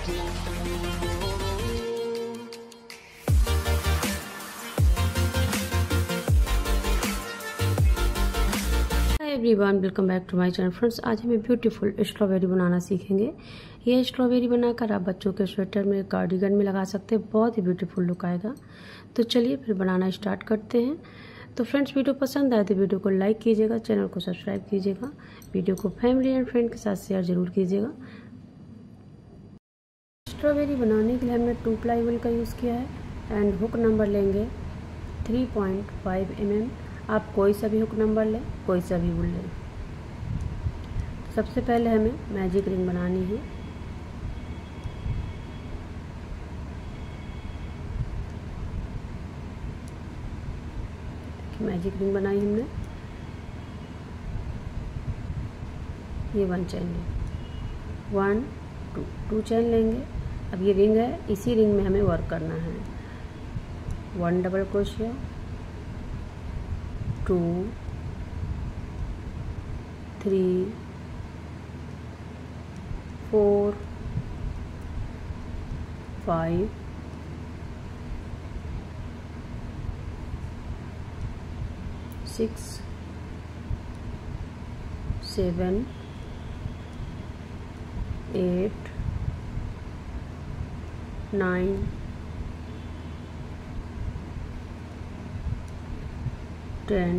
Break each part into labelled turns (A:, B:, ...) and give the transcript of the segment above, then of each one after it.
A: Everyone, welcome back to my channel. Friends, आज हमें beautiful strawberry banana सीखेंगे। ये स्ट्रॉबेरी बनाकर आप बच्चों के स्वेटर में, कार्डिगन में लगा सकते हैं। बहुत ही ब्यूटीफुल लुक आएगा। तो चलिए फिर बनाना स्टार्ट करते हैं। तो फ्रेंड्स, वीडियो पसंद आए तो वीडियो को लाइक कीजिएगा, चैनल को सब्सक्राइब कीजिएगा, वीडियो को फैमिली एंड फ्रेंड के साथ शेयर जरूर कीजिएगा। स्ट्रॉबेरी बनाने के लिए हमने 2 प्लाई वुल का यूज़ किया है एंड हुक नंबर लेंगे 3.5 mm। आप कोई सा भी हुक नंबर लें, कोई सा भी वुल लें। सबसे पहले हमें मैजिक रिंग बनानी है। मैजिक रिंग बनाई हमने। ये 1 चैन लें, 1 2 चैन लेंगे। अब ये रिंग है, इसी रिंग में हमें वर्क करना है। 1 डबल क्रोशिया, 2 3 4 5 6 7 8 9 10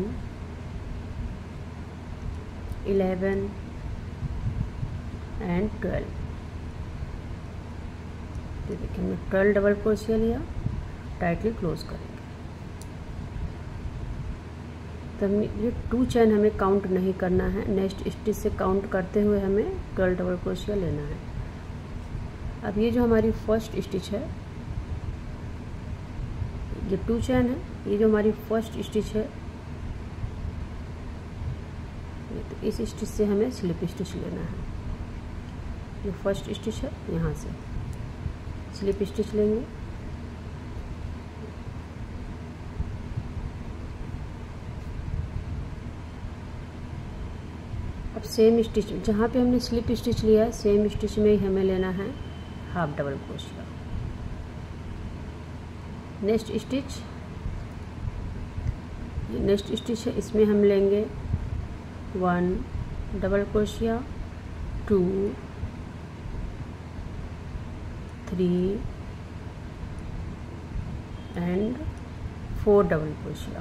A: 11 एंड 12। देखिए हमने 12 डबल क्रोशिया लिया, टाइटली क्लोज करेंगे। तब ये 2 चैन हमें काउंट नहीं करना है, नेक्स्ट स्टिच से काउंट करते हुए हमें 12 डबल क्रोशिया लेना है। अब ये जो हमारी फर्स्ट स्टिच है, ये 2 चैन है, ये जो हमारी फर्स्ट स्टिच है, तो इस स्टिच से हमें स्लिप स्टिच लेना है। ये फर्स्ट स्टिच है, यहाँ से स्लिप स्टिच लेंगे। अब सेम स्टिच जहाँ पे हमने स्लिप स्टिच लिया है, सेम स्टिच में ही हमें लेना है half double crochet. Next stitch, ये नेक्स्ट स्टिच है, इसमें हम लेंगे 1 double crochet, 2 3 and 4 double crochet.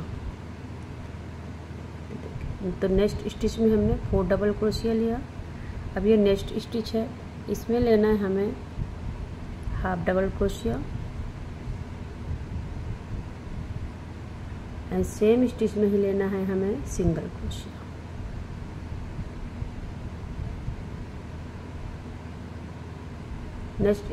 A: तो नेक्स्ट स्टिच में हमने 4 डबल क्रोशिया लिया। अब ये नेक्स्ट स्टिच है, इसमें लेना है हमें half double crochet and same stitch में ही लेना है हमें सिंगल क्रोशिया। नेक्स्ट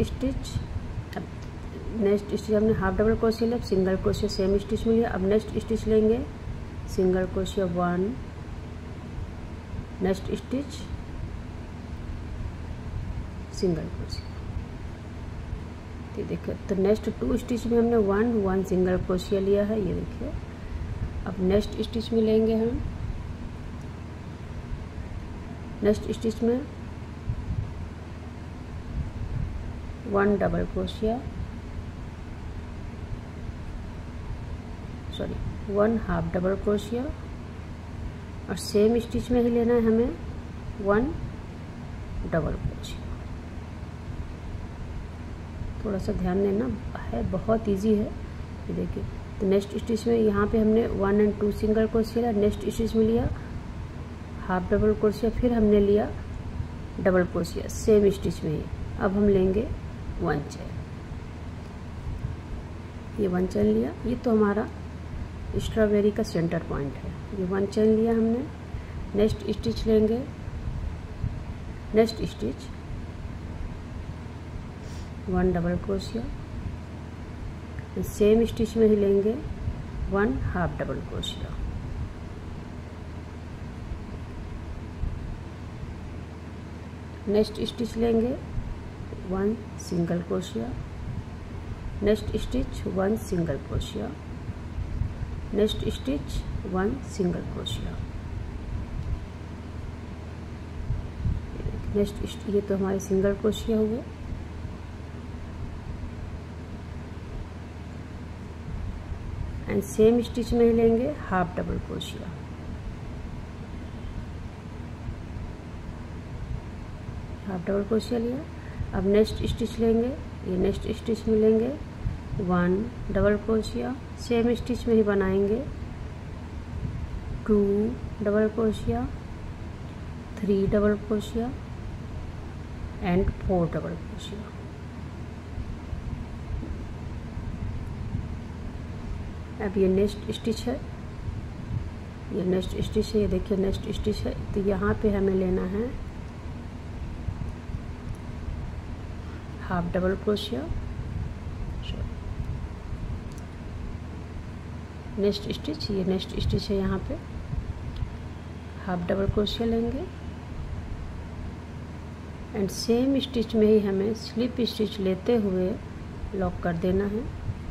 A: स्टिच हमने हाफ डबल क्रोशिया लिया, सिंगल क्रोशिया सेम स्टिच में लिया। अब नेक्स्ट स्टिच लेंगे single crochet 1, next stitch single crochet. देखिए, तो नेक्स्ट 2 स्टिच में हमने 1 सिंगल क्रोशिया लिया है, ये देखिए। अब नेक्स्ट स्टिच में लेंगे हम, नेक्स्ट स्टिच में 1 double crochet, 1 half double crochet और सेम स्टिच में ही लेना है हमें 1 डबल क्रोशिया। थोड़ा सा ध्यान देना है, बहुत इजी है। ये देखिए, तो नेक्स्ट स्टिच में यहाँ पे हमने 1 एंड 2 सिंगल क्रोशिया लिया, नेक्स्ट स्टिच में लिया हाफ डबल क्रोशिया, फिर हमने लिया डबल क्रोशिया सेम स्टिच में ही। अब हम लेंगे 1 चैन, ये 1 चैन लिया। ये तो हमारा स्ट्रॉबेरी का सेंटर पॉइंट है। ये 1 चैन लिया हमने। नेक्स्ट स्टिच लेंगे, next stitch 1 double crochet, same stitch में ही लेंगे 1 half double crochet. Next stitch लेंगे 1 single crochet, next stitch 1 single crochet, next stitch 1 single crochet. Next ये तो हमारे सिंगल क्रोशिया हुए। एंड सेम स्टिच में ही लेंगे half double crochet. Half double crochet लिया। अब नेक्स्ट स्टिच लेंगे, ये नेक्स्ट स्टिच में लेंगे 1 डबल क्रोशिया, सेम स्टिच में ही बनाएंगे 2 double crochet, 3 double crochet and 4 double crochet. अब ये नेक्स्ट स्टिच है, ये नेक्स्ट स्टिच है, ये देखिए नेक्स्ट स्टिच है। तो यहाँ पे हमें लेना है half double crochet, next stitch, ये नेक्स्ट स्टिच है, यहाँ पे हाफ डबल क्रोशिया लेंगे एंड सेम स्टिच में ही हमें स्लिप स्टिच लेते हुए लॉक कर देना है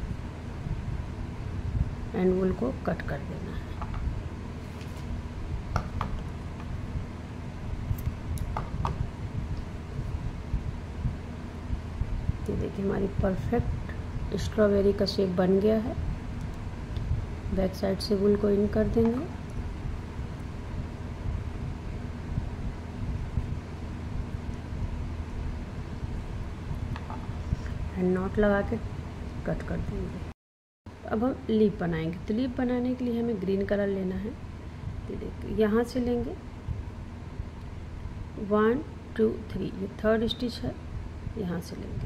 A: एंड वूल को कट कर देना है। ये देखिए हमारी परफेक्ट स्ट्रॉबेरी का शेप बन गया है। बैक साइड से वूल को इन कर देंगे एंड नॉट लगा के कट कर देंगे। अब हम लीफ बनाएंगे। तो लीफ बनाने के लिए हमें ग्रीन कलर लेना है। तो देखिए यहाँ से लेंगे 1 2 3, ये थर्ड स्टिच है, यहाँ से लेंगे।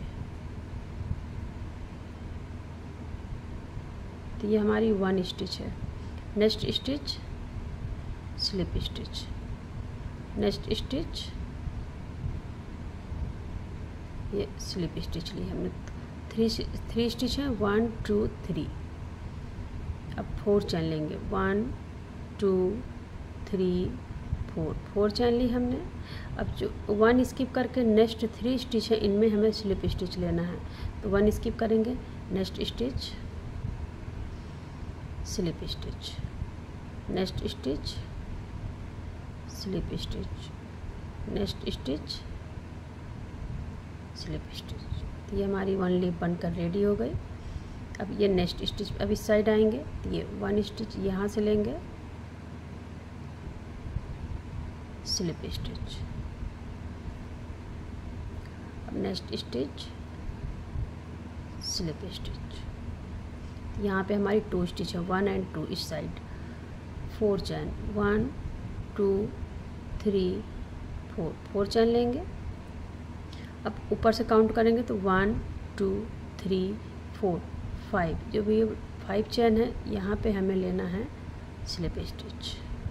A: तो ये हमारी 1 स्टिच है। Next stitch slip stitch, next stitch ये स्लिप स्टिच ली हमने। 3 स्टिच है, 1 2 3। अब 4 चैन लेंगे, 1 2 3 4 चैन ली हमने। अब जो 1 स्किप करके नेक्स्ट 3 स्टिच है, इनमें हमें स्लिप स्टिच लेना है। तो 1 स्किप करेंगे, next stitch slip stitch, next stitch slip stitch, next stitch slip stitch. तो ये हमारी 1 लीफ बनकर रेडी हो गई। अब ये नेक्स्ट स्टिच, अब इस साइड आएंगे तो ये 1 स्टिच यहाँ से लेंगे, स्लिप स्टिच, अब नेक्स्ट स्टिच स्लिप स्टिच। यहाँ पे हमारी 2 स्टिच है, 1 एंड 2 इस साइड। 4 चैन, 1 2 3 4 चैन लेंगे। अब ऊपर से काउंट करेंगे तो 1 2 3 4 5, जो भी 5 चैन है, यहाँ पे हमें लेना है slip stitch.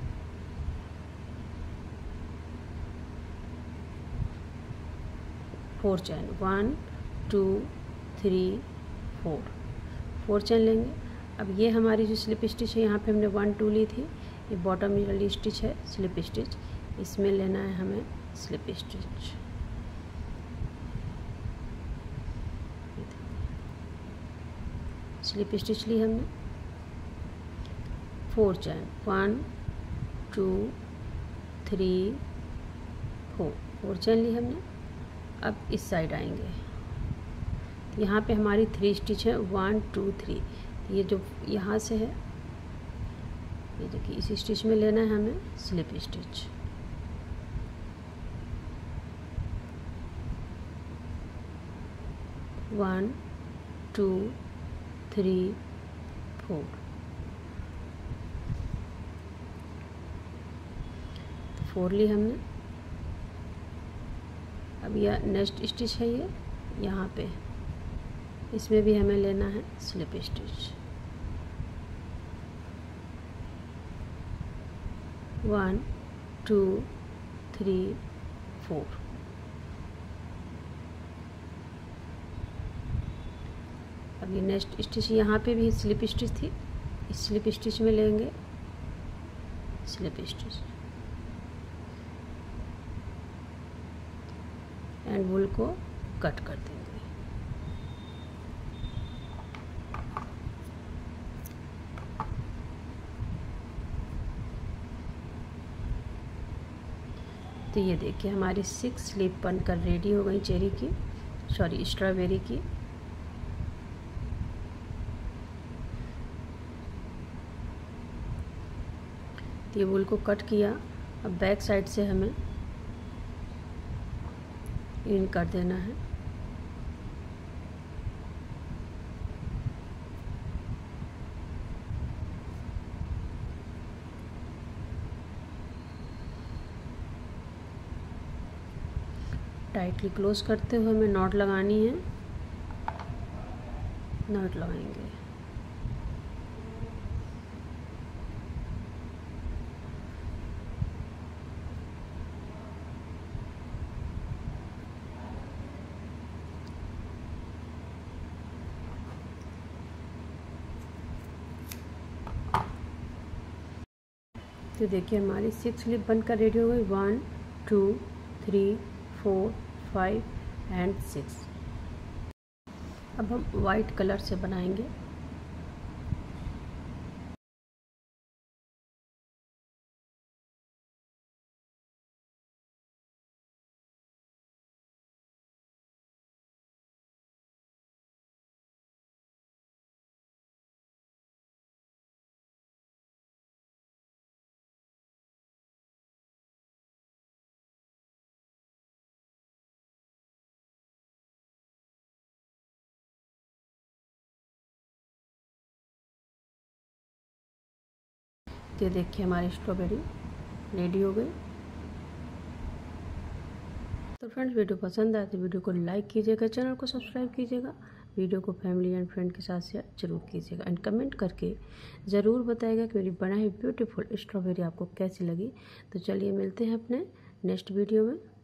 A: Four chain, 1 2 3 4 chain लेंगे। अब ये हमारी जो स्लिप स्टिच है, यहाँ पे हमने 1 2 ली थी, ये बॉटम वाली स्टिच है स्लिप स्टिच, इसमें लेना है हमें स्लिप स्टिच। स्लिप स्टिच ली हमने। 4 चैन, 1 2 3 4 चैन ली हमने। अब इस साइड आएंगे, यहाँ पे हमारी 3 स्टिच है, 1 2 3। ये जो यहाँ से है, ये देखिए इस स्टिच में लेना है हमें स्लिप स्टिच। वन 2 3 4 4 ली हमने। अब यह नेक्स्ट स्टिच है, ये यहाँ पे इसमें भी हमें लेना है स्लिप स्टिच। 1 2 3 4। अब ये नेक्स्ट स्टिच, यहाँ पे भी स्लिप स्टिच थी, इस स्लिप स्टिच में लेंगे स्लिप स्टिच एंड वूल को कट कर देंगे। तो ये देखिए हमारी 6 स्लीप बनकर रेडी हो गई चेरी की, स्ट्रॉबेरी की। ये वूल को कट किया। अब बैक साइड से हमें इन कर देना है। टाइटली क्लोज करते हुए हमें नॉट लगानी है। नॉट लगाएंगे। तो देखिए हमारी 6 स्लिप बनकर रेडी हो गई। 1 2 3 4 5 एंड 6। अब हम वाइट कलर से बनाएंगे। तो देखिए हमारी स्ट्रॉबेरी रेडी हो गई। तो फ्रेंड्स वीडियो पसंद आए तो वीडियो को लाइक कीजिएगा, चैनल को सब्सक्राइब कीजिएगा, वीडियो को फैमिली एंड फ्रेंड के साथ शेयर जरूर कीजिएगा एंड कमेंट करके ज़रूर बताइएगा कि मेरी बनाई हुई ब्यूटीफुल स्ट्रॉबेरी आपको कैसी लगी। तो चलिए मिलते हैं अपने नेक्स्ट वीडियो में।